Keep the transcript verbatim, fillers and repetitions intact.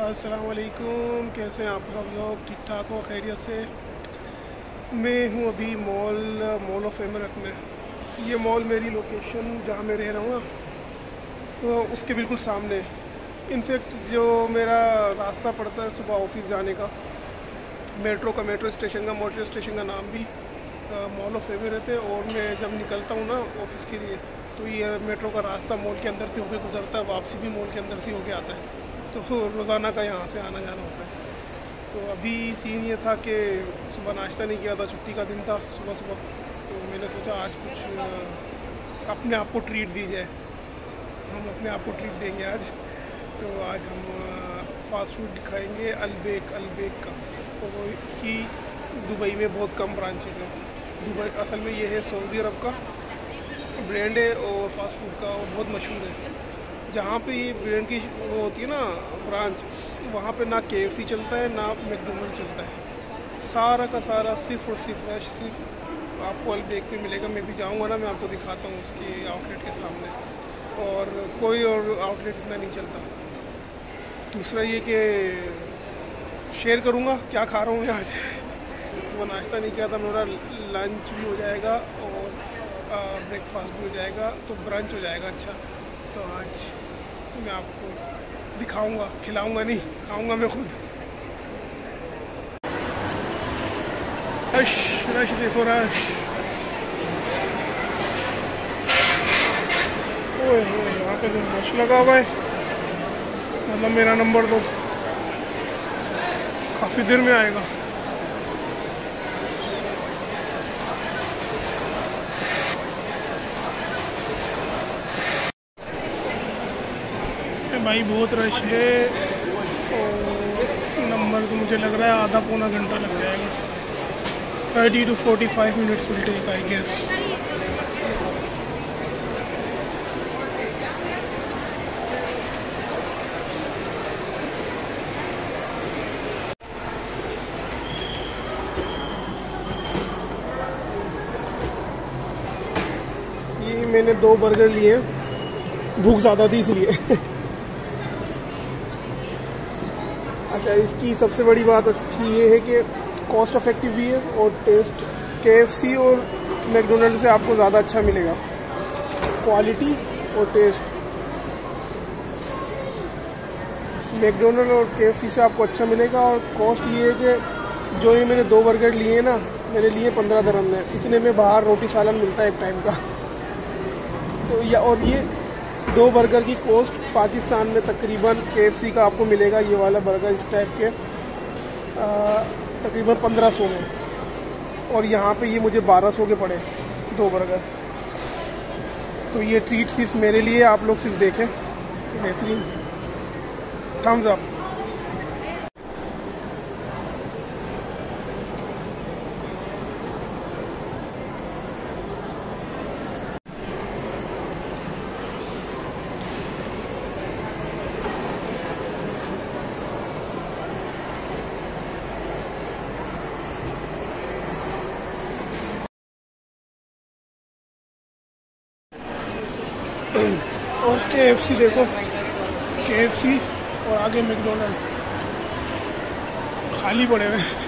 अस्सलाम वालेकुम, कैसे हैं आप सब लोग? ठीक ठाक हो, खैरियत से? मैं हूँ अभी मॉल मॉल ऑफ एमरत में। ये मॉल मेरी लोकेशन जहाँ मैं रह रहा हूँ ना, तो उसके बिल्कुल सामने। इनफैक्ट जो मेरा रास्ता पड़ता है सुबह ऑफिस जाने का, मेट्रो का मेट्रो स्टेशन का मेट्रो स्टेशन का नाम भी मॉल ऑफ एमरत है। और मैं जब निकलता हूँ ना ऑफिस के लिए, तो ये मेट्रो का रास्ता मॉल के अंदर से होकर गुजरता है, वापसी भी मॉल के अंदर से होकर आता है। तो रोज़ाना का यहाँ से आना जाना होता है। तो अभी सीन ये था कि सुबह नाश्ता नहीं किया था, छुट्टी का दिन था सुबह सुबह। तो मैंने सोचा आज कुछ अपने आप को ट्रीट दी जाए, हम अपने आप को ट्रीट देंगे आज। तो आज हम फास्ट फूड खाएंगे अलबेक अलबेक का। तो वो इसकी दुबई में बहुत कम ब्रांचेस हैं। दुबई असल में ये है सऊदी अरब का ब्रांड है और फास्ट फूड का, और बहुत मशहूर है। जहाँ पे ये ब्रांड की वो होती है ना ब्रांच, वहाँ पे ना के एफ सी चलता है ना मैकडोनल्ड चलता है। सारा का सारा सिर्फ और सिर्फ रश सिर्फ आपको अलबेक पे मिलेगा। मैं भी जाऊँगा ना, मैं आपको दिखाता हूँ उसकी आउटलेट के सामने, और कोई और आउटलेट इतना नहीं चलता। दूसरा ये कि शेयर करूँगा क्या खा रहा हूँ मैं आज। सुबह नाश्ता नहीं किया था, मेरा लंच भी हो जाएगा और ब्रेकफास्ट भी हो जाएगा, तो ब्रंच हो जाएगा। अच्छा, तो आज मैं आपको दिखाऊंगा, खिलाऊंगा नहीं, खाऊंगा मैं खुद। रश रश देखो, रश। ओए ओए, यहाँ पे जो रश लगा हुआ है, मतलब मेरा नंबर तो काफ़ी देर में आएगा। भाई बहुत रश है, और नंबर तो मुझे लग रहा है आधा पौना घंटा लग जाएगा। Thirty to forty five minutes will take I guess. ये मैंने दो बर्गर लिए, भूख ज़्यादा थी इसलिए। अच्छा, इसकी सबसे बड़ी बात अच्छी ये है कि कॉस्ट इफेक्टिव भी है, और टेस्ट के एफ सी और मैकडोनल्ड से आपको ज़्यादा अच्छा मिलेगा, क्वालिटी और टेस्ट। मैकडोनल्ड और के एफ सी से आपको अच्छा मिलेगा, और कॉस्ट ये है कि जो ये मैंने दो बर्गर लिए ना, मैंने लिए पंद्रह दरहम में। इतने में बाहर रोटी सालन मिलता है एक टाइम का। तो या और ये दो बर्गर की कॉस्ट पाकिस्तान में तकरीबन के एफ सी का आपको मिलेगा, ये वाला बर्गर इस टाइप के, तकरीबन पंद्रह सौ में, और यहाँ पे ये मुझे बारह सौ के पड़े दो बर्गर। तो ये ट्रीट सिर्फ मेरे लिए, आप लोग सिर्फ देखें। बेहतरीन, थम्स अप। और के एफ सी देखो, के एफ सी और आगे मैकडोनल्ड खाली पड़े हुए।